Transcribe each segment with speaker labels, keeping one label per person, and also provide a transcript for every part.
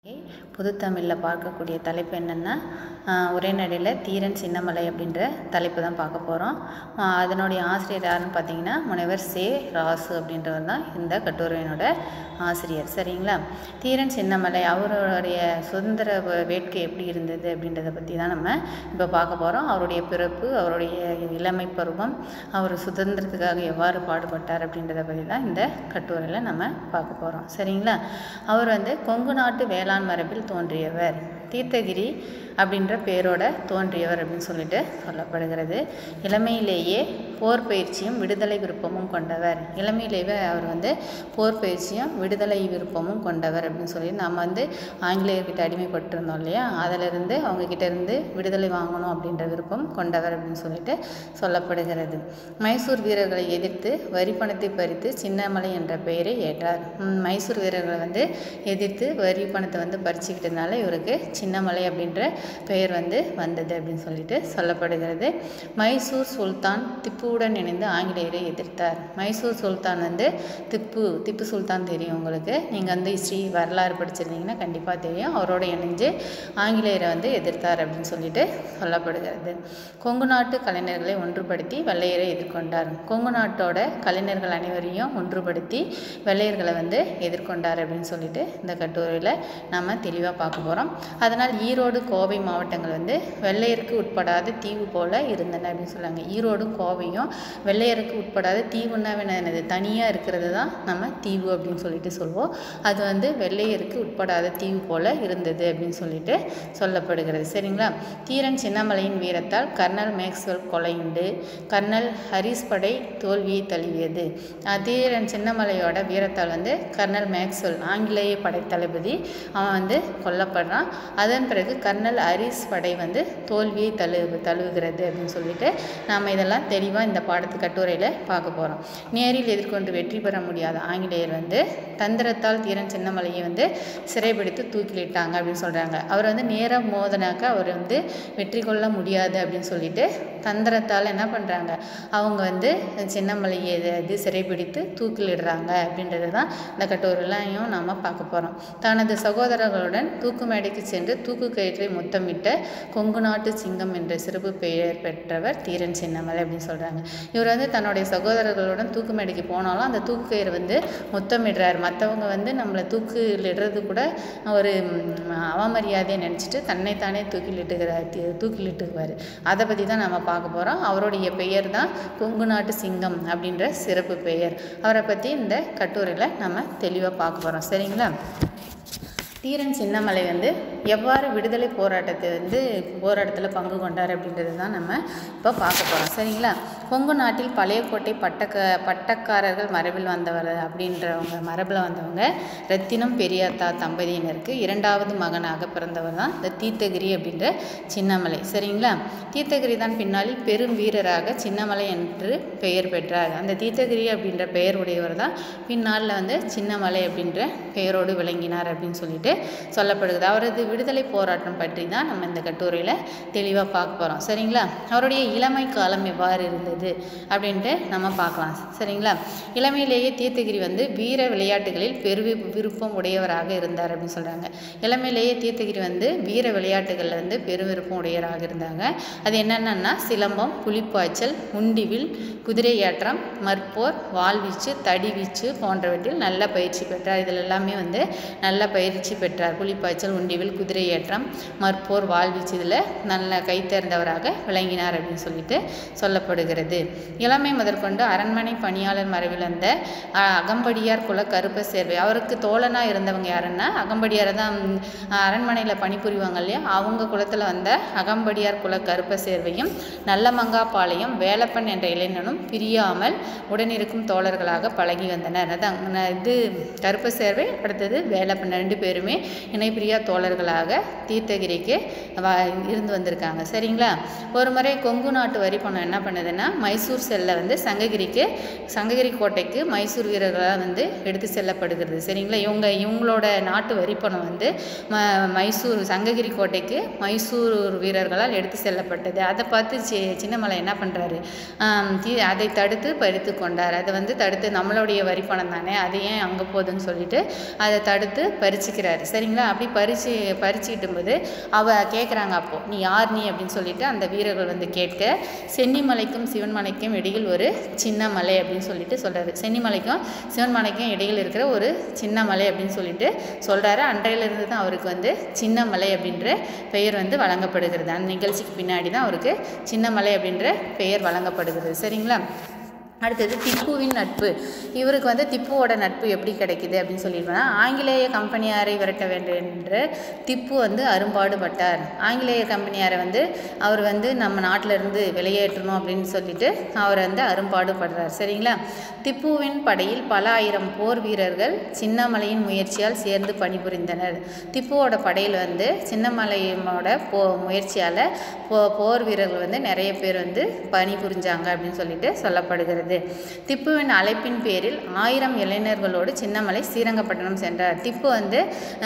Speaker 1: புதுத்தமிழில் பார்க்கக்கூடிய தலைப்பு என்னென்னா உரைநடையில் தீரன் சின்னமலை அப்படின்ற தலைப்பு தான் பார்க்க போகிறோம். அதனுடைய ஆசிரியர் யாருன்னு பார்த்தீங்கன்னா முனைவர் சே. ராசு அப்படின்றவர் தான் இந்த கட்டுரையினோட ஆசிரியர். சரிங்களா? தீரன் சின்னமலை அவருடைய சுதந்திர வேட்கை எப்படி இருந்தது அப்படின்றத பற்றி தான் நம்ம இப்போ பார்க்க போகிறோம். அவருடைய பிறப்பு, அவருடைய இளமை பருவம், அவர் சுதந்திரத்துக்காக எவ்வாறு பாடுபட்டார் அப்படின்றத பற்றி தான் இந்த கட்டுரையில் நம்ம பார்க்க போகிறோம். சரிங்களா? அவர் கொங்கு நாட்டு வேளாண் மரபில் தோன்றியவர், தீர்த்தகிரி அப்படின்ற பேரோட தோன்றியவர் அப்படின்னு சொல்லிட்டு சொல்லப்படுகிறது. இளமையிலேயே போர் பயிற்சியும் விடுதலை விருப்பமும் கொண்டவர். இளமையிலேயே அவர் போர் பயிற்சியும் விடுதலை விருப்பமும் கொண்டவர் அப்படின்னு சொல்லி நம்ம ஆங்கிலேயர்கிட்ட அடிமைப்பட்டிருந்தோம் இல்லையா, அதிலிருந்து அவங்கக்கிட்ட இருந்து விடுதலை வாங்கணும் அப்படின்ற விருப்பம் கொண்டவர் அப்படின்னு சொல்லிட்டு சொல்லப்படுகிறது. மைசூர் வீரர்களை எதிர்த்து வரி பணத்தை பறித்து சின்னமலை என்ற பெயரை ஏற்றார். மைசூர் வீரர்களை எதிர்த்து வரி பணத்தை பறிச்சுக்கிட்டதுனால இவருக்கு சின்னமலை அப்படின்ற பெயர் வந்தது அப்படின்னு சொல்லிட்டு சொல்லப்படுகிறது. மைசூர் சுல்தான் திப்புவுடன் இணைந்து ஆங்கிலேயரை எதிர்த்தார். மைசூர் சுல்தான் திப்பு சுல்தான் தெரியும் உங்களுக்கு, நீங்கள் ஹிஸ்ட்ரி வரலாறு படிச்சிருந்தீங்கன்னா கண்டிப்பாக தெரியும். அவரோட இணைஞ்சு ஆங்கிலேயரை எதிர்த்தார் அப்படின்னு சொல்லிட்டு சொல்லப்படுகிறது. கொங்கு நாட்டு கலைஞர்களை ஒன்றுபடுத்தி வெள்ளையரை எதிர்கொண்டார். கொங்கு நாட்டோட கலைஞர்கள் அனைவரையும் ஒன்றுபடுத்தி வெள்ளையர்களை எதிர்கொண்டார் அப்படின்னு சொல்லிட்டு இந்த கட்டுரையில் நம்ம தெளிவாக பார்க்க போகிறோம். அதனால் ஈரோடு கோவை மாவட்டங்கள் வெள்ளையருக்கு உட்படாத தீவு போல இருந்தன அப்படின்னு சொல்லுவாங்க. ஈரோடும் கோவையும் வெள்ளையருக்கு உட்படாத தீவுன்னா என்னது, தனியாக இருக்கிறது தான் நம்ம தீவு அப்படின்னு சொல்லிட்டு சொல்லுவோம். அது வெள்ளையருக்கு உட்படாத தீவு போல இருந்தது அப்படின்னு சொல்லிட்டு சொல்லப்படுகிறது. சரிங்களா? தீரன் சின்னமலையின் வீரத்தால் கர்னல் மேக்ஸ்வெல் கொலையுண்டு கர்னல் ஹரிஸ் படை தோல்வியை தழுவியது. தீரன் சின்னமலையோட வீரத்தால் கர்னல் மேக்ஸ்வெல் ஆங்கிலேய படை தளபதி அவன் கொல்லப்படுறான். அதன் பிறகு கர்னல் ஹரிஸ் படை தோல்வியை தழுவுகிறது அப்படின்னு சொல்லிட்டு நாம் இதெல்லாம் தெளிவாக இந்த பாடத்து கட்டுரையில் பார்க்க போகிறோம். நேரில் எதிர்கொண்டு வெற்றி பெற முடியாத ஆங்கிலேயர் தந்திரத்தால் தீரன் சின்னமலையை சிறைபிடித்து தூக்கிலிட்டாங்க அப்படின்னு சொல்கிறாங்க. அவர் நேராக மோதனாக்க அவர் வெற்றி கொள்ள முடியாது அப்படின்னு சொல்லிட்டு தந்திரத்தால் என்ன பண்ணுறாங்க, அவங்க சின்னமலையை சிறைபிடித்து தூக்கிலிடுறாங்க அப்படின்றது தான் இந்த கட்டுரையிலையும் நாம் பார்க்க போகிறோம். தனது சகோதரர்களுடன் தூக்கு மேடைக்கு சென்று தூக்கு கயிற்றை முத்தமிட்ட கொங்கு நாட்டு சிங்கம் என்ற சிறப்பு பெயர் பெற்றவர் தீரன் சின்னமலை அப்படின்னு சொல்கிறாங்க. இவர் தன்னுடைய சகோதரர்களுடன் தூக்கு மேடைக்கு போனாலும் அந்த தூக்கு கயிறு முத்தமிடுறார். மற்றவங்க நம்மளை தூக்கிலிடுறது கூட ஒரு அவமரியாதையை நினச்சிட்டு தன்னைத்தானே தூக்கிலிட்டுக்குவார். அதை பற்றி தான் நம்ம பார்க்க போகிறோம். அவருடைய பெயர் தான் கொங்கு நாட்டு சிங்கம் அப்படின்ற சிறப்பு பெயர். அவரை பற்றி இந்த கட்டுரையில் நம்ம தெளிவாக பார்க்க போகிறோம். சரிங்களா? தீரன் சின்னமலை எவ்வாறு விடுதலை போராட்டத்தில் பங்கு கொண்டார் அப்படின்றது தான் நம்ம இப்போ பார்க்க போகிறோம். சரிங்களா? கொங்கு நாட்டில் பழைய கோட்டை பட்டக்காரர்கள் மரபில் வந்தவர் மரபில் வந்தவங்க ரத்தினம் பெரியாத்தா தம்பதியினருக்கு இரண்டாவது மகனாக பிறந்தவர் தான் இந்த தீர்த்தகிரி அப்படின்ற சின்னமலை. சரிங்களா? தீர்த்தகிரி தான் பின்னாளில் பெரும் வீரராக சின்னமலை என்று பெயர் பெற்றார். அந்த தீர்த்தகிரி அப்படின்ற பெயர் உடையவர் தான் பின்னாளில் சின்னமலை அப்படின்ற பெயரோடு விளங்கினார் அப்படின்னு சொல்லிட்டு சொல்லப்படுகிறது. அவரது விடுதலை போராட்டம் பற்றி தான் நம்ம இந்த கட்டுரையில் தெளிவாக பார்க்க போகிறோம். சரிங்களா? அவருடைய இளமை காலம் எவ்வாறு இருந்தது அப்படின்ட்டு நம்ம பார்க்கலாம். சரிங்களா? இளமையிலேயே தீர்த்தகிரி வீர விளையாட்டுகளில் விருப்பம் உடையவராக இருந்தார் அப்படின்னு சொல்கிறாங்க. இளமையிலேயே தீர்த்தகிரி வீர விளையாட்டுகளில் பெருவிருப்பம் உடையவராக இருந்தாங்க. அது என்னென்னா சிலம்பம், புலிப்பாய்ச்சல், உண்டிவில், குதிரையாற்றம், மற்போர், வாள்வீச்சு, தடிவீச்சு போன்றவற்றில் நல்ல பயிற்சி பெற்றார். இதில் எல்லாமே நல்ல பயிற்சி பெற்றார். புலிப்பாய்ச்சல், உண்டிவில், குதிரையேற்றம், மற்போர், வாழ்வீச்சு இதில் நல்ல கைத்தேர்ந்தவராக விளங்கினார் அப்படின்னு சொல்லிட்டு சொல்லப்படுகிறது. இளமை முதற்கொண்டு அரண்மனை பணியாளர் மரபில் அகம்படியார் குல கருப்ப சேர்வை, அவருக்கு தோழனாக இருந்தவங்க யாருன்னா அகம்படியாரை தான் அரண்மனையில் பணிபுரிவாங்க இல்லையா, அவங்க குலத்தில் அகம்படியார் குல கருப்ப சேர்வையும் நல்லமங்காபாளையம் வேலப்பன் என்ற இளைஞனும் பிரியாமல் உடனிருக்கும் தோழர்களாக பழகி வந்தனர். அதான் இது கருப்ப சேர்வை, அடுத்தது வேலப்பன், ரெண்டு பேருமே இணைப்பிரியா தோழர்களாக தீர்த்தகிரிக்கு இருந்து வந்திருக்காங்க. சரிங்களா? ஒரு முறை கொங்கு நாட்டு வரி பணம் என்ன பண்ணுதுன்னா மைசூர் செல்ல வந்து சங்ககிரி கோட்டைக்கு மைசூர் வீரர்களால் வந்து எடுத்து செல்லப்படுகிறது. சரிங்களா. இவங்களோட நாட்டு வரிப்பணம் வந்து மைசூர் சங்ககிரி கோட்டைக்கு மைசூர் வீரர்களால் எடுத்து செல்லப்பட்டது. அதை பார்த்து சின்னமலை என்ன பண்ணுறாரு, அதை தடுத்து பறித்து கொண்டார். அதை வந்து தடுத்து, நம்மளுடைய வரிப்பணம் தானே, அது ஏன் அங்கே போகுதுன்னு சொல்லிட்டு அதை தடுத்து பறிச்சுக்கிறாரு. சரிங்களா. அப்படி பறிச்சுக்கிட்டும் போது கேட்குறாங்க, அப்போ நீ யார் நீ அப்படின்னு சொல்லிட்டு அந்த வீரர்கள் வந்து கேட்க, சென்னிமலைக்கும் சிவன்மலைக்கும் இடையில் ஒரு சின்ன மலை அப்படின்னு சொல்லிட்டு சொல்கிறாரு. சென்னிமலைக்கும் சிவன்மலைக்கும் இடையில் இருக்கிற ஒரு சின்ன மலை அப்படின்னு சொல்லிட்டு சொல்கிறாரு. அன்றையிலிருந்து தான் அவருக்கு வந்து சின்னமலை அப்படின்ற பெயர் வந்து வழங்கப்படுகிறது. அந்த நிகழ்ச்சிக்கு பின்னாடி தான் அவருக்கு சின்னமலை அப்படின்ற பெயர் வழங்கப்படுகிறது. சரிங்களா. அடுத்தது திப்புவின் நட்பு. இவருக்கு வந்து திப்புவோட நட்பு எப்படி கிடைக்குது அப்படின்னு சொல்லிடுவோம்னா, ஆங்கிலேய கம்பெனியாரை விரட்ட வேண்டும் என்று திப்பு வந்து அரும்பாடுபட்டார். ஆங்கிலேய கம்பெனியாரை வந்து அவர் வந்து நம்ம நாட்டிலிருந்து வெளியேற்றணும் அப்படின்னு சொல்லிட்டு அவர் வந்து அரும்பாடுபடுறார். சரிங்களா. திப்புவின் படையில் பல ஆயிரம் போர் வீரர்கள் சின்னமலையின் முயற்சியால் சேர்ந்து பணிபுரிந்தனர். திப்புவோட படையில் வந்து சின்னமலையோட முயற்சியால் போர் வீரர்கள் வந்து நிறைய பேர் வந்து பணிபுரிஞ்சாங்க அப்படின்னு சொல்லிட்டு சொல்லப்படுகிறது. திப்புவின் அழைப்பின் பேரில் 1000 இளைஞர்களோடு சின்னமலை ஸ்ரீரங்கப்பட்டணம் சென்றார். திப்பு வந்து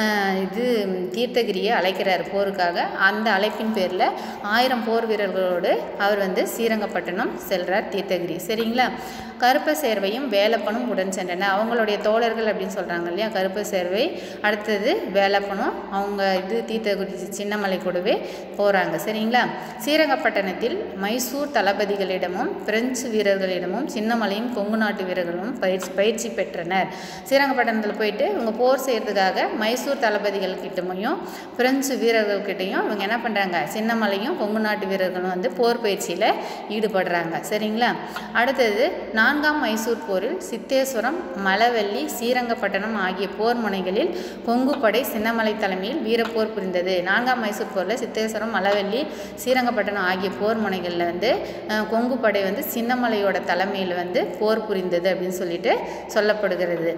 Speaker 1: தீர்த்தகிரியை அழைக்கிறார் போருக்காக. அந்த அழைப்பின் பேரில் 1000 போர் வீரர்களோடு அவர் வந்து ஸ்ரீரங்கப்பட்டணம் செல்றார், தீர்த்தகிரி. சரிங்களா. கருப்ப சேர்வையும் வேலப்பனும் உடன் சென்றனர். அவங்களுடைய தோழர்கள் அப்படின்னு சொல்கிறாங்க இல்லையா, கருப்ப சேர்வை, அடுத்தது வேலப்பனும் அவங்க தீர்த்தகிரி சின்னமலை கூடவே போகிறாங்க. சரிங்களா. ஸ்ரீரங்கப்பட்டணத்தில் மைசூர் தளபதிகளிடமும் பிரெஞ்சு வீரர்களிடமும் சின்னமலையும் கொங்கு நாட்டு வீரர்களும் பயிற்சி பெற்றனர். ஸ்ரீரங்கப்பட்டணத்தில் போயிட்டு இவங்க போர் செய்கிறதுக்காக மைசூர் தளபதிகள்கிட்டையும் பிரெஞ்சு வீரர்கள்கிட்டையும் இவங்க என்ன பண்ணுறாங்க, சின்னமலையும் கொங்கு நாட்டு வீரர்களும் வந்து போர் பயிற்சியில் ஈடுபடுறாங்க. சரிங்களா. அடுத்தது 4ஆம் மைசூர் போரில் சித்தேஸ்வரம், மலவெள்ளி, ஸ்ரீரங்கப்பட்டணம் ஆகிய போர் முனைகளில் கொங்கு படை சின்னமலை தலைமையில் வீரப்போர் புரிந்தது. 4ஆம் மைசூர் போரில் சித்தேஸ்வரம், மலவெள்ளி, ஸ்ரீரங்கப்பட்டணம் ஆகிய போர் முனைகளில் வந்து கொங்கு படை வந்து சின்னமலையோட தலைமையில் வந்து போர் புரிந்தது அப்படின்னு சொல்லிட்டு சொல்லப்படுகிறது.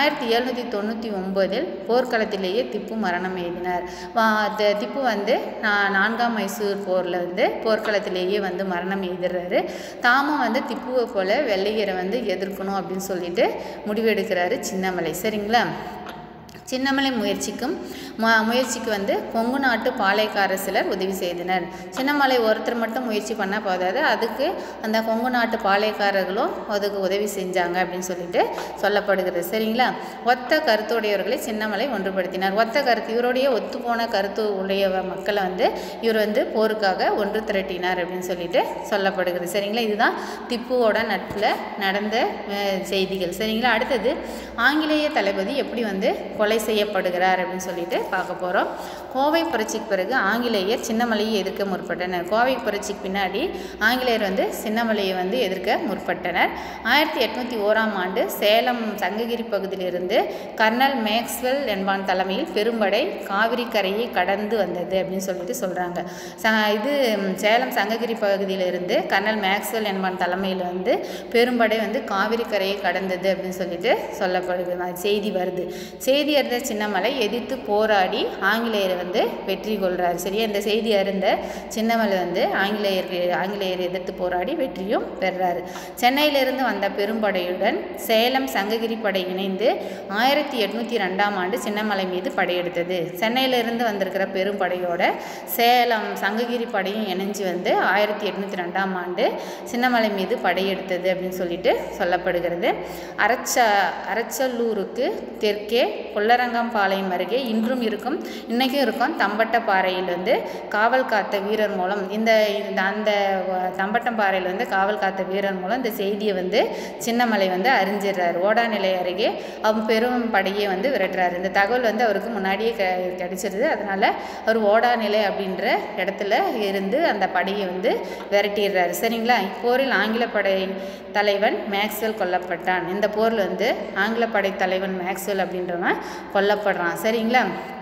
Speaker 1: 1799 போர்க்களத்திலேயே திப்பு மரணம் எய்தினார். திப்பு வந்து 4ஆம் மைசூர் போரில் வந்து போர்க்களத்திலேயே வந்து மரணம் எய்துறாரு. தாமும் வந்து திப்புவை போல வெள்ளையரை வந்து எதிர்க்கணும் அப்படின்னு சொல்லிட்டு முடிவெடுக்கிறாரு சின்னமலை. சரிங்களா. சின்னமலை முயற்சிக்கு வந்து கொங்கு நாட்டு பாளையக்காரர் சிலர் உதவி செய்தனர். சின்னமலை ஒருத்தர் மட்டும் முயற்சி பண்ணால் போதாது, அதுக்கு அந்த கொங்கு நாட்டு பாளையக்காரர்களும் அதுக்கு உதவி செஞ்சாங்க அப்படின்னு சொல்லிட்டு சொல்லப்படுகிறது. சரிங்களா. ஒத்த கருத்துடையவர்களை சின்னமலை ஒன்றுபடுத்தினார். ஒத்த கருத்து, இவருடைய ஒத்துப்போன கருத்து உடைய மக்களை வந்து இவர் வந்து போருக்காக ஒன்று திரட்டினார் அப்படின்னு சொல்லிட்டு சொல்லப்படுகிறது. சரிங்களா. இதுதான் திப்புவோட நட்பில் நடந்த செய்திகள். சரிங்களா. அடுத்தது ஆங்கிலேய தளபதி எப்படி வந்து கொலை செய்யப்படுகிறார் அப்படின்னு சொல்லிட்டு பார்க்க போகிறோம். கோவை புரட்சிக்கு பிறகு ஆங்கிலேயர் சின்னமலையை எதிர்க்க முற்பட்டனர். கோவை புரட்சிக்கு பின்னாடி ஆங்கிலேயர் வந்து சின்னமலையை வந்து எதிர்க்க முற்பட்டனர். 1801ஆம் ஆண்டு சேலம் சங்ககிரி பகுதியிலிருந்து கர்னல் மேக்ஸ்வெல் என்பான் தலைமையில் பெரும்படை காவிரி கரையை கடந்து வந்தது அப்படின்னு சொல்லிட்டு சொல்கிறாங்க. சேலம் சங்ககிரி பகுதியிலிருந்து கர்னல் மேக்ஸ்வெல் என்பான் தலைமையில் வந்து பெரும்படை வந்து காவிரி கரையை கடந்தது அப்படின்னு சொல்லிட்டு சொல்லப்படுகிறது. செய்தி வருது. செய்தி அறிந்த சின்னமலை எதிர்த்து போராடி ஆங்கிலேயரை வந்து வெற்றி கொள்கிறார். சரியா. இந்த செய்தி அறிந்த சின்னமலை வந்து ஆங்கிலேயரை எதிர்த்து போராடி வெற்றியும் பெறுறாரு. சென்னையிலிருந்து வந்த பெரும்படையுடன் சேலம் சங்ககிரி படை இணைந்து 1802ஆம் ஆண்டு சின்னமலை மீது படையெடுத்தது. சென்னையிலிருந்து வந்திருக்கிற பெரும்படையோட சேலம் சங்ககிரி படையும் இணைஞ்சு வந்து 1802ஆம் ஆண்டு சின்னமலை மீது படையெடுத்தது அப்படின்னு சொல்லிட்டு சொல்லப்படுகிறது. அரச்சலூருக்கு தெற்கே கொல்லரங்கம்பாளையம் அருகே இன்றைக்கும் இருக்கும் தம்பட்டப்பாறையில் வந்து காவல் காத்த வீரர் மூலம் அந்த தம்பட்டம்பாறையில் வந்து காவல் காத்த வீரர் மூலம் இந்த செய்தியை வந்து சின்னமலை வந்து அறிஞ்சிடுறார். ஓடாநிலை அருகே அவங்க பெரும் படையை வந்து விரட்டுறாரு. இந்த தகவல் வந்து அவருக்கு முன்னாடியே கிடைச்சிருது. அதனால அவர் ஓடாநிலை அப்படின்ற இடத்துல இருந்து அந்த படையை வந்து விரட்டிடுறாரு. சரிங்களா. இப்போரில் ஆங்கில படை தலைவன் மேக்ஸ்வெல் கொல்லப்பட்டான். இந்த போரில் வந்து ஆங்கில படை தலைவன் மேக்ஸ்வெல் அப்படின்றவன் கொல்லப்படுறான். சரிங்களா.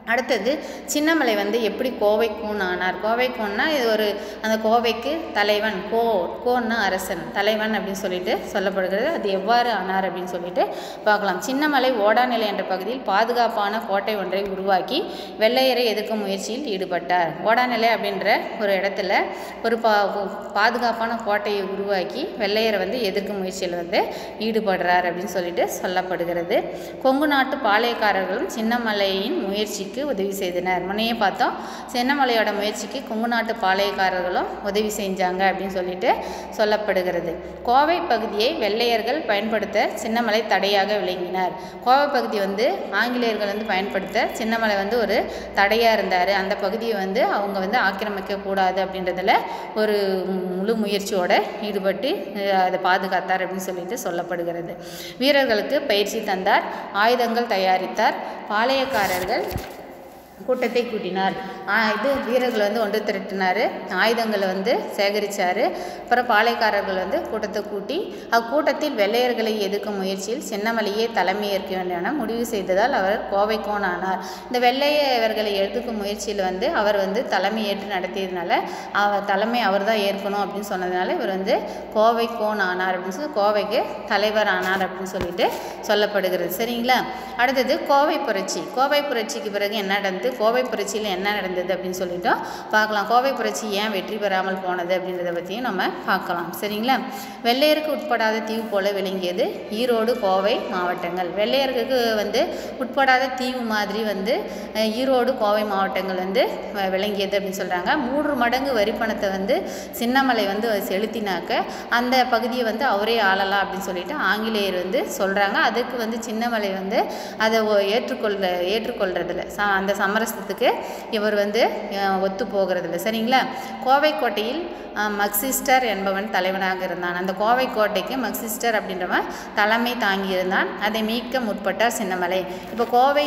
Speaker 1: அடுத்தது சின்னமலை வந்து எப்படி கோவை கூன் ஆனார்? கோவை கூன்னா இது ஒரு அந்த கோவைக்கு தலைவன், கோன்னா அரசன், தலைவன் அப்படின்னு சொல்லிட்டு சொல்லப்படுகிறது. அது எவ்வாறு ஆனார் அப்படின்னு சொல்லிட்டு பார்க்கலாம். சின்னமலை ஓடாநிலை என்ற பகுதியில் பாதுகாப்பான கோட்டை ஒன்றை உருவாக்கி வெள்ளையரை எதிர்க்கும் முயற்சியில் ஈடுபட்டார். ஓடாநிலை அப்படின்ற ஒரு இடத்துல ஒரு பாதுகாப்பான கோட்டையை உருவாக்கி வெள்ளையரை வந்து எதிர்க்கும் முயற்சியில் வந்து ஈடுபடுறார் அப்படின்னு சொல்லிட்டு சொல்லப்படுகிறது. கொங்கு நாட்டு பாளையக்காரர்களும் சின்னமலையின் முயற்சிக்கு உதவி செய்தனர். முன்னையே பார்த்தோம், சின்னமலையோட முயற்சிக்கு கொங்கு நாட்டு பாளையக்காரர்களும் உதவி செஞ்சாங்க அப்படின்னு சொல்லிட்டு சொல்லப்படுகிறது. கோவை பகுதியை வெள்ளையர்கள் பயன்படுத்த சின்னமலை தடையாக விளங்கினார். கோவை பகுதி வந்து ஆங்கிலேயர்கள் வந்து பயன்படுத்த சின்னமலை வந்து ஒரு தடையாக இருந்தார். அந்த பகுதியை வந்து அவங்க வந்து ஆக்கிரமிக்க கூடாது அப்படின்றதுல ஒரு முழு முயற்சியோட ஈடுபட்டு அதை பாதுகாத்தார் அப்படின்னு சொல்லிட்டு சொல்லப்படுகிறது. வீரர்களுக்கு பயிற்சி தந்தார், ஆயுதங்கள் தயாரித்தார், பாளையக்காரர்கள் கூட்டத்தை கூட்டினார். வீரர்கள் வந்து ஒன்று திரட்டினார், ஆயுதங்களை வந்து சேகரித்தார். அப்புறம் பாளையக்காரர்கள் வந்து கூட்டத்தை கூட்டி அக்கூட்டத்தில் வெள்ளையர்களை எதிர்க்கும் முயற்சியில் சின்னமலையே தலைமை ஏற்க வேண்டிய முடிவு செய்ததால் அவர் கோவை கோன் ஆனார். இந்த வெள்ளையர்களை எதிர்க்கும் முயற்சியில் வந்து அவர் வந்து தலைமை ஏற்று நடத்தியதுனால தலைமை அவர் தான் ஏற்கணும் அப்படின்னு சொன்னதுனால இவர் வந்து கோவை கோன் ஆனார் அப்படின்னு சொல்லி கோவைக்கு தலைவர் ஆனார் அப்படின்னு சொல்லிட்டு சொல்லப்படுகிறது. சரிங்களா? அடுத்தது கோவை புரட்சி. கோவை புரட்சிக்கு பிறகு என்ன நடந்தது, கோவை புரட்சியில் என்ன நடந்தது அப்படின்னு சொல்லிட்டு பார்க்கலாம். கோவை புரட்சி ஏன் வெற்றி பெறாமல் போனது அப்படின்றத பற்றியும் நம்ம பார்க்கலாம். சரிங்களா? வெள்ளையருக்கு உட்படாத தீவு போல விளங்கியது ஈரோடு கோவை மாவட்டங்கள். வெள்ளையருக்கு வந்து உட்படாத தீவு மாதிரி வந்து ஈரோடு கோவை மாவட்டங்கள் வந்து விளங்கியது அப்படின்னு சொல்கிறாங்க. 3 மடங்கு வரிப்பணத்தை வந்து சின்னமலை வந்து செலுத்தினாக்க அந்த பகுதியை வந்து அவரே ஆளலாம் அப்படின்னு சொல்லிட்டு ஆங்கிலேயர் வந்து சொல்கிறாங்க. அதுக்கு வந்து சின்னமலை வந்து அதை ஏற்றுக்கொள்றதில்ல, அந்த சமரசத்துக்கு இவர் வந்து ஒத்து போகிறதில்ல. சரிங்களா? கோவை கோட்டையில் மக்சிஸ்டர் என்பவன் தலைவனாக இருந்தான். அந்த கோவை கோட்டைக்கு மக்சிஸ்டர் அப்படின்றவன் தலைமை தாங்கியிருந்தான். அதை மீட்க முற்பட்டார் சின்னமலை. இப்போ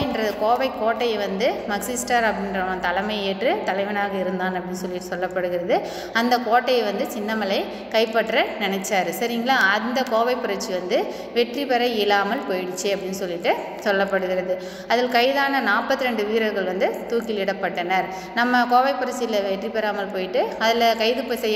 Speaker 1: கோவை கோட்டையை வந்து மக்சிஸ்டர் அப்படின்றவன் தலைமை ஏற்று தலைவனாக இருந்தான் அப்படின்னு சொல்லி சொல்லப்படுகிறது. அந்த கோட்டையை வந்து சின்னமலை கைப்பற்ற நினைச்சாரு. சரிங்களா? அந்த கோவை புரட்சி வந்து வெற்றி பெற இயலாமல் போயிடுச்சு அப்படின்னு சொல்லிட்டு சொல்லப்படுகிறது. அதில் கைதான 42 வீரர்கள் வந்து தூக்கிலிடப்பட்டனர். நம்ம கோவை புரட்சியில் வெற்றி பெறாமல் போயிட்டு அதில் கைது செய்யப்பட்ட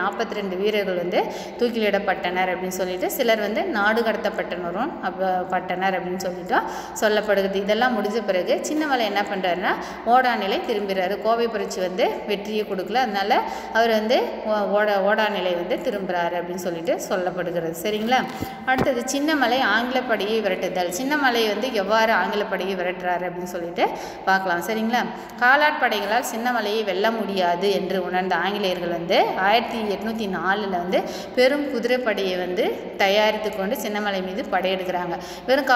Speaker 1: 42 வீரர்கள் வந்து தூக்கிலிடப்பட்டனர் அப்படின்னு சொல்லிட்டு சிலர் வந்து நாடு கடத்தப்பட்டனரும் பட்டனர் அப்படின்னு சொல்லிட்டு சொல்லப்படுகிறது. இதெல்லாம் முடிஞ்ச பிறகு சின்னமலை என்ன பண்ணுறாருன்னா ஓடாநிலை திரும்புகிறாரு. கோவை புரட்சி வந்து வெற்றியை கொடுக்கல, அதனால அவர் வந்து ஓடாநிலை வந்து திரும்புகிறாரு அப்படின்னு சொல்லிட்டு சொல்லப்படுகிறது. சரிங்களா? அடுத்தது சின்னமலை ஆங்கிலப்படையை விரட்டுதல். சின்னமலை வந்து எவ்வாறு ஆங்கிலப்படையை விரட்டுறாரு அப்படின்னு சொல்லிட்டு பார்க்கலாம். சரிங்களா? காலாட்படைகளால் சின்னமலையை வெல்ல முடியாது என்று உணர்ந்த ஆங்கிலேயர்கள் வந்து 1804 வந்து பெரும் குதிரைப்படையை வந்து தயாரித்து கொண்டு சின்னமலை மீது படையெடுக்கிறாங்க. வெறும்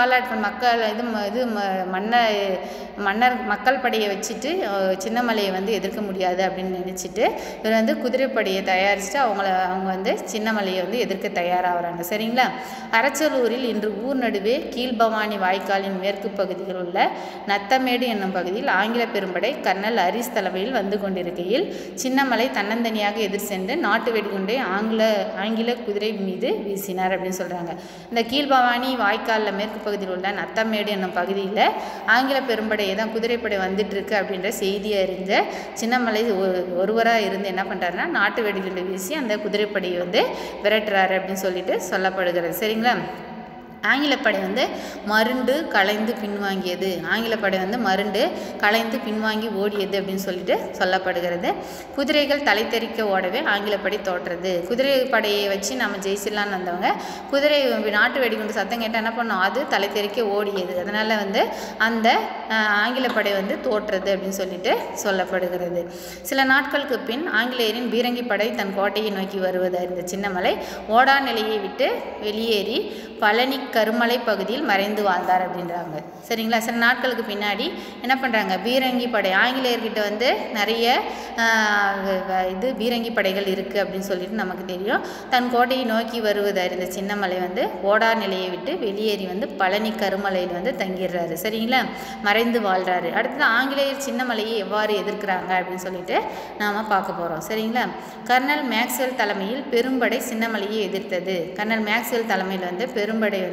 Speaker 1: மக்கள் படையை வச்சுட்டு சின்னமலையை வந்து எதிர்க்க முடியாது அப்படின்னு நினச்சிட்டு இவர் வந்து குதிரைப்படையை தயாரிச்சுட்டு அவங்க வந்து சின்னமலையை வந்து எதிர்க்க தயாராகிறாங்க. சரிங்களா? அரச்சலூரில் இன்று ஊர் நடுவே கீழ்பவானி வாய்க்காலின் மேற்கு பகுதியில் உள்ள நத்தமேடு என்னும் பகுதியில் ஆங்கில பெரும்படை கர்னல் ஹரிஸ் தலைமையில் வந்து கொண்டிருக்கையில் சின்னமலை தன்னந்தனியாக எதிர் சென்று நாட்டு வெடிகுண்டை ஆங்கில குதிரை மீது வீசினார் அப்படின்னு சொல்கிறாங்க. இந்த கீழ்பவானி வாய்க்காலில் மேற்கு பகுதியில் உள்ள நத்தமேடு என்னும் பகுதியில் ஆங்கில பெரும்படையை தான் குதிரைப்படை வந்துட்டு இருக்கு அப்படின்ற செய்தியை அறிஞ்ச சின்னமலை ஒருவராக இருந்து என்ன பண்ணுறாருன்னா நாட்டு வெடிகுண்டை வீசி அந்த குதிரைப்படையை வந்து விரட்டுறாரு அப்படின்னு சொல்லிட்டு சொல்லப்படுகிறது. சரிங்களா? ஆங்கிலப்படை வந்து மருண்டு கலைந்து பின்வாங்கியது. ஆங்கிலப்படை வந்து மருண்டு கலைந்து பின்வாங்கி ஓடியது அப்படின்னு சொல்லிட்டு சொல்லப்படுகிறது. குதிரைகள் தலை தெறிக்க ஓடவே ஆங்கிலப்படை தோற்றது. குதிரை படையை வச்சு நம்ம ஜெயிச்சிடலான்னு வந்தவங்க குதிரை நாட்டு வெடிகுண்டு சத்தம் கேட்டால் என்ன பண்ணோம், அது தலை தெறிக்க ஓடியது. அதனால் வந்து அந்த ஆங்கிலப்படை வந்து தோற்றது அப்படின்னு சொல்லிட்டு சொல்லப்படுகிறது. சில நாட்களுக்கு பின் ஆங்கிலேயரின் பீரங்கி படை தன் கோட்டையை நோக்கி வருவதாக இருந்த சின்னமலை ஓடா நிலையை விட்டு வெளியேறி பழனி கருமலை பகுதியில் மறைந்து வாழ்ந்தார் அப்படின்றாங்க. சரிங்களா? சில நாட்களுக்கு பின்னாடி என்ன பண்ணுறாங்க, பீரங்கி படை ஆங்கிலேயர்கிட்ட வந்து நிறைய பீரங்கி படைகள் இருக்குது அப்படின்னு சொல்லிட்டு நமக்கு தெரியும். தன் கோட்டையை நோக்கி வருவதாக இருந்த சின்னமலை வந்து ஓடா நிலையை விட்டு வெளியேறி வந்து பழனி கருமலையில் வந்து தங்கிடுறாரு. சரிங்களா? மறைந்து வாழ்கிறாரு. அடுத்தது ஆங்கிலேயர் சின்னமலையை எவ்வாறு எதிர்க்கிறாங்க அப்படின்னு சொல்லிட்டு நாம் பார்க்க போகிறோம். சரிங்களா? கர்னல் மேக்ஸ்வெல் தலைமையில் பெரும்படை சின்னமலையை எதிர்த்தது. கர்னல் மேக்ஸ்வெல் தலைமையில் வந்து பெரும்படை வந்து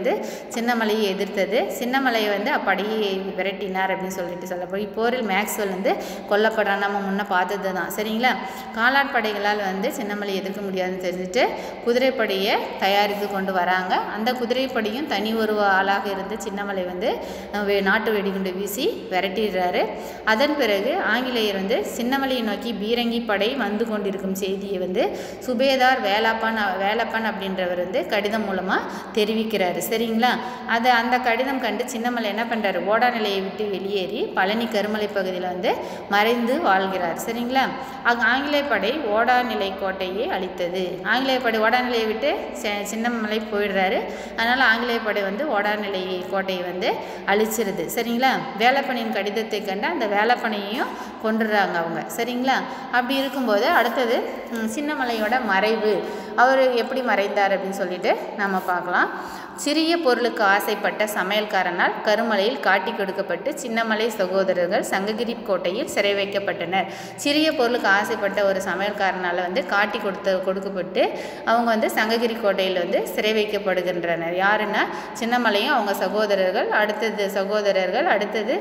Speaker 1: வந்து சின்னமலையை எதிர்த்தது. சின்னமலையை வந்து அப்படியே விரட்டினார் அப்படின்னு சொல்லிட்டு சொல்லப்போம். இப்போரில் மேக்ஸ்வெல் வந்து கொல்லப்படுறான், நம்ம முன்னே பார்த்தது தான். சரிங்களா? காலாட்படைகளால் வந்து சின்னமலையை எதிர்க்க முடியாதுன்னு தெரிஞ்சுட்டு குதிரைப்படையை தயாரித்து கொண்டு வராங்க. அந்த குதிரைப்படையும் தனி ஒரு ஆளாக இருந்த சின்னமலை வந்து நாட்டு வெடிகுண்டு வீசி விரட்டிடுறாரு. அதன் பிறகு ஆங்கிலேயர் வந்து சின்னமலையை நோக்கி பீரங்கி படை வந்து கொண்டிருக்கும் செய்தியை வந்து சுபேதார் வேலப்பன் அப்படின்றவர் வந்து கடிதம் மூலமாக தெரிவிக்கிறாரு. சரிங்களா? அந்த கடிதம் கண்டு சின்னமலை என்ன பண்ணுறாரு, ஓடா நிலையை விட்டு வெளியேறி பழனி கருமலை பகுதியில் வந்து மறைந்து வாழ்கிறார். சரிங்களா? ஆங்கிலேய படை ஓடா நிலை கோட்டையை அழித்தது. ஆங்கிலேய படை ஓடா நிலையை விட்டு சின்னமலை போயிடுறாரு. அதனால் ஆங்கிலேய படை வந்து ஓடா நிலை கோட்டையை வந்து அழிச்சிருது. சரிங்களா? வேலப்பனின் கடிதத்தை கண்டு அந்த வேலப்பனையும் கொண்டுடுறாங்க அவங்க. சரிங்களா? அப்படி இருக்கும்போது அடுத்தது சின்னமலையோட மறைவு, அவர் எப்படி மறைந்தார் அப்படின்னு சொல்லிட்டு நம்ம பார்க்கலாம். சிறிய பொருளுக்கு ஆசைப்பட்ட சமையல்காரனால் கருமலையில் காட்டி கொடுக்கப்பட்டு சின்னமலை சகோதரர்கள் சங்ககிரி கோட்டையில் சிறை வைக்கப்பட்டனர். சிறிய பொருளுக்கு ஆசைப்பட்ட ஒரு சமையல்காரனால் வந்து காட்டி கொடுக்கப்பட்டு அவங்க வந்து சங்ககிரி கோட்டையில் வந்து சிறை வைக்கப்படுகின்றனர். யாருன்னா சின்னமலையும் அவங்க சகோதரர்கள், அடுத்தது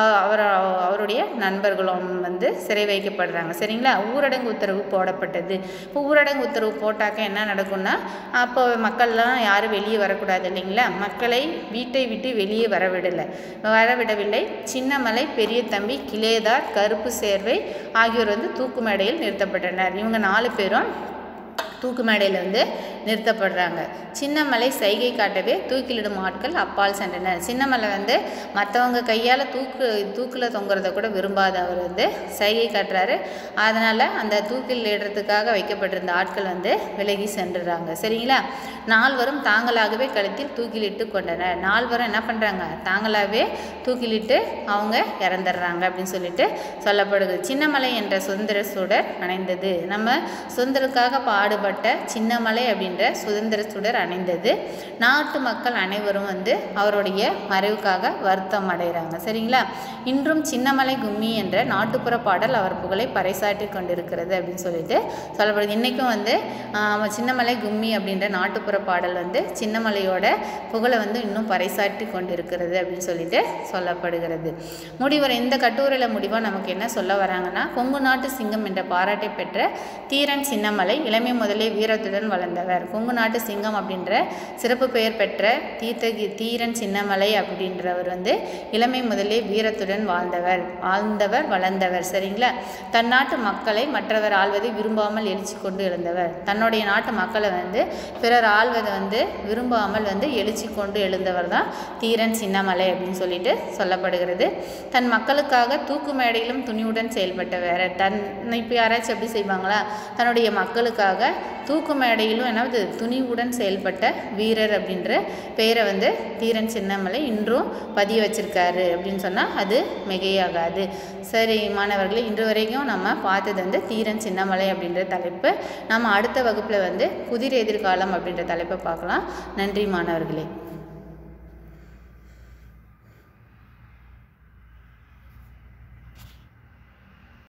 Speaker 1: அவருடைய நண்பர்களும் வந்து சிறை வைக்கப்படுறாங்க. சரிங்களா? ஊரடங்கு உத்தரவு போடப்பட்டது. இப்போ ஊரடங்கு உத்தரவு போட்டாக்க என்ன நடக்கும்னா, அப்போ மக்கள்லாம் யாரும் வெளியே வரக்கூடாது இல்லைங்களா? மக்களை வீட்டை விட்டு வெளியே வரவிடவில்லை. சின்னமலை, பெரிய தம்பி, கிளேதார், கருப்பு சேர்வை ஆகியோர் வந்து தூக்கு மேடையில் நிறுத்தப்பட்டனர். இவங்க 4 பேரும் தூக்கு மேடையில் வந்து நிறுத்தப்படுறாங்க. சின்னமலை சைகை காட்டவே தூக்கிலிடும் ஆட்கள் அப்பால் சென்றனர். சின்னமலை வந்து மற்றவங்க கையால் தூக்கில் தொங்குறத கூட விரும்பாத அவர் வந்து சைகை காட்டுறாரு. அதனால் அந்த தூக்கில் இடுறதுக்காக வைக்கப்பட்டிருந்த ஆட்கள் வந்து விலகி சென்றுறாங்க. சரிங்களா? 4வரும் தாங்களாகவே கழுத்தில் தூக்கிலிட்டு கொண்டனர். 4வரும் என்ன பண்ணுறாங்க, தாங்களாகவே தூக்கிலிட்டு அவங்க இறந்துடுறாங்க அப்படின்னு சொல்லிட்டு சொல்லப்படுது. சின்னமலை என்ற சுதந்திர சுடர் அணைந்தது. நம்ம சுதந்திரத்துக்காக பாடுபட்ட சின்னமலை அப்படின்ற சுதந்திர சுடர் அணைந்தது. நாட்டு மக்கள் அனைவரும் வந்து அவருடைய மறைவுக்காக வருத்தம் அடைகிறாங்க. சரிங்களா? இன்றும் சின்னமலை கும்மி என்ற நாட்டுப்புற பாடல் அவர் புகழை பறைசாற்றி கொண்டிருக்கிறது அப்படின்னு சொல்லிட்டு சொல்லப்படுது. இன்றைக்கும் வந்து சின்னமலை கும்மி அப்படின்ற நாட்டுப்புற பாடல் வந்து சின்னமலையோட புகழை வந்து இன்னும் பறைசாற்றி கொண்டிருக்கிறது அப்படின்னு சொல்லிட்டு சொல்லப்படுகிறது. முடிவுரை, இந்த கட்டுரையில் முடிவாக நமக்கு என்ன சொல்ல வராங்கன்னா, கொங்கு நாட்டு சிங்கம் என்ற பாராட்டை பெற்ற தீரன் சின்னமலை இளமை முதலே வீரத்துடன் வளர்ந்தவர். கொங்கு நாட்டு சிங்கம் அப்படின்ற சிறப்பு பெயர் பெற்ற தீரன் சின்னமலை அப்படின்றவர் வந்து இளமை முதலே வீரத்துடன் வளர்ந்தவர். சரிங்களா? தன் நாட்டு மக்களை மற்றவர் ஆள்வதை விரும்பாமல் எழுச்சி கொண்டு எழுந்தவர். தன்னுடைய நாட்டு மக்களை வந்து பிறர் ஆள்வதை வந்து விரும்பாமல் வந்து எழுச்சி கொண்டு எழுந்தவர் தான் தீரன் சின்னமலை அப்படின்னு சொல்லிட்டு சொல்லப்படுகிறது. தன் மக்களுக்காக தூக்கு மேடையிலும் துணிவுடன் செயல்பட்டவர். இப்போ யாராச்சும் எப்படி செய்வாங்களா, தன்னுடைய மக்களுக்காக தூக்கு மேடையிலும் என்னது துணிவுடன் செயல்பட்ட வீரர் அப்படின்ற பெயரை வந்து தீரன் சின்னமலை இன்றும் பதிய வச்சிருக்காரு அப்படின்னு சொன்னால் அது மிகையாகாது. சரி மாணவர்களே, இன்று வரைக்கும் நம்ம பார்த்தது வந்து தீரன் சின்னமலை அப்படின்ற தலைப்பு. நம்ம அடுத்த வகுப்பில் வந்து புதிர் எதிர்காலம் அப்படின்ற தலைப்பை பார்க்கலாம். நன்றி மாணவர்களே.